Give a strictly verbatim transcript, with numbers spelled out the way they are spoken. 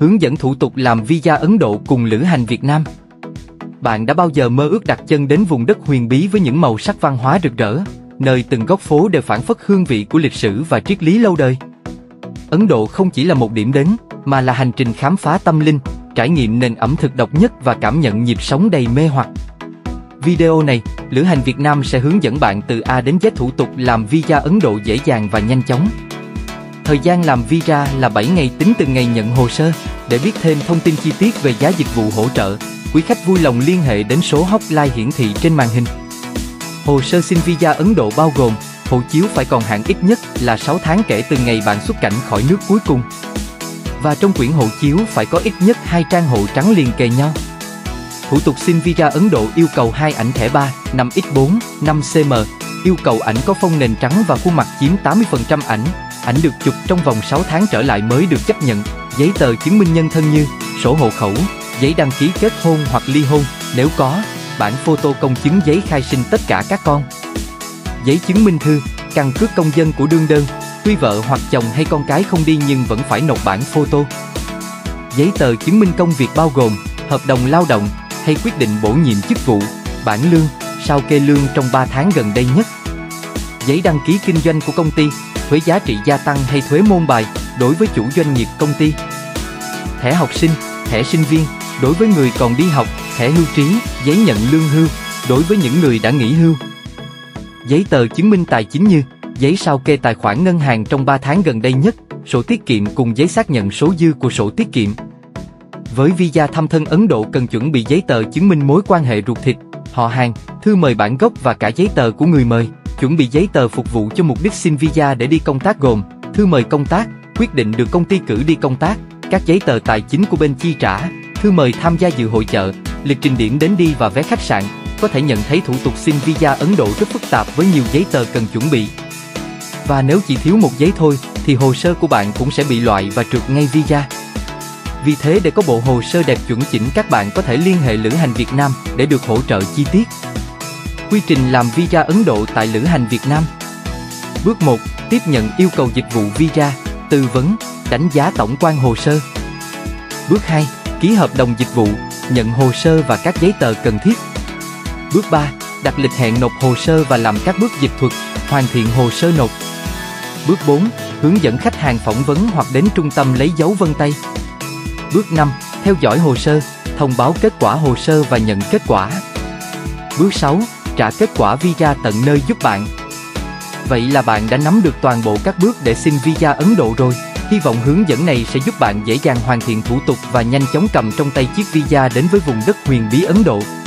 Hướng dẫn thủ tục làm visa Ấn Độ cùng lữ hành Việt Nam. Bạn đã bao giờ mơ ước đặt chân đến vùng đất huyền bí với những màu sắc văn hóa rực rỡ, nơi từng góc phố đều phảng phất hương vị của lịch sử và triết lý lâu đời? Ấn Độ không chỉ là một điểm đến, mà là hành trình khám phá tâm linh, trải nghiệm nền ẩm thực độc nhất và cảm nhận nhịp sống đầy mê hoặc. Video này, Lữ hành Việt Nam sẽ hướng dẫn bạn từ A đến Z thủ tục làm visa Ấn Độ dễ dàng và nhanh chóng. Thời gian làm visa là bảy ngày tính từ ngày nhận hồ sơ. Để biết thêm thông tin chi tiết về giá dịch vụ hỗ trợ, quý khách vui lòng liên hệ đến số hotline hiển thị trên màn hình. Hồ sơ xin visa Ấn Độ bao gồm hộ chiếu phải còn hạn ít nhất là sáu tháng kể từ ngày bạn xuất cảnh khỏi nước cuối cùng. Và trong quyển hộ chiếu phải có ít nhất hai trang hộ trắng liền kề nhau. Thủ tục xin visa Ấn Độ yêu cầu hai ảnh thẻ ba, năm nhân bốn, năm xăng-ti-mét, yêu cầu ảnh có phông nền trắng và khuôn mặt chiếm tám mươi phần trăm ảnh. Ảnh được chụp trong vòng sáu tháng trở lại mới được chấp nhận. Giấy tờ chứng minh nhân thân như sổ hộ khẩu, giấy đăng ký kết hôn hoặc ly hôn, nếu có, bản photo công chứng giấy khai sinh tất cả các con. Giấy chứng minh thư, căn cước công dân của đương đơn, tuy vợ hoặc chồng hay con cái không đi nhưng vẫn phải nộp bản photo. Giấy tờ chứng minh công việc bao gồm hợp đồng lao động hay quyết định bổ nhiệm chức vụ, bảng lương, sao kê lương trong ba tháng gần đây nhất. Giấy đăng ký kinh doanh của công ty, thuế giá trị gia tăng hay thuế môn bài đối với chủ doanh nghiệp công ty. Thẻ học sinh, thẻ sinh viên đối với người còn đi học, thẻ hưu trí, giấy nhận lương hưu đối với những người đã nghỉ hưu. Giấy tờ chứng minh tài chính như giấy sao kê tài khoản ngân hàng trong ba tháng gần đây nhất, sổ tiết kiệm cùng giấy xác nhận số dư của sổ tiết kiệm. Với visa thăm thân Ấn Độ cần chuẩn bị giấy tờ chứng minh mối quan hệ ruột thịt, họ hàng, thư mời bản gốc và cả giấy tờ của người mời. Chuẩn bị giấy tờ phục vụ cho mục đích xin visa để đi công tác gồm thư mời công tác, quyết định được công ty cử đi công tác, các giấy tờ tài chính của bên chi trả, thư mời tham gia dự hội chợ, lịch trình điểm đến đi và vé khách sạn. Có thể nhận thấy thủ tục xin visa Ấn Độ rất phức tạp với nhiều giấy tờ cần chuẩn bị. Và nếu chỉ thiếu một giấy thôi thì hồ sơ của bạn cũng sẽ bị loại và trượt ngay visa. Vì thế để có bộ hồ sơ đẹp chuẩn chỉnh, các bạn có thể liên hệ Lữ hành Việt Nam để được hỗ trợ chi tiết. Quy trình làm visa Ấn Độ tại Lữ hành Việt Nam. Bước một. Tiếp nhận yêu cầu dịch vụ visa, tư vấn, đánh giá tổng quan hồ sơ. Bước hai. Ký hợp đồng dịch vụ, nhận hồ sơ và các giấy tờ cần thiết. Bước ba. Đặt lịch hẹn nộp hồ sơ và làm các bước dịch thuật, hoàn thiện hồ sơ nộp. Bước bốn. Hướng dẫn khách hàng phỏng vấn hoặc đến trung tâm lấy dấu vân tay. Bước năm. Theo dõi hồ sơ, thông báo kết quả hồ sơ và nhận kết quả. Bước sáu. Trả kết quả visa tận nơi giúp bạn. Vậy là bạn đã nắm được toàn bộ các bước để xin visa Ấn Độ rồi. Hy vọng hướng dẫn này sẽ giúp bạn dễ dàng hoàn thiện thủ tục và nhanh chóng cầm trong tay chiếc visa đến với vùng đất huyền bí Ấn Độ.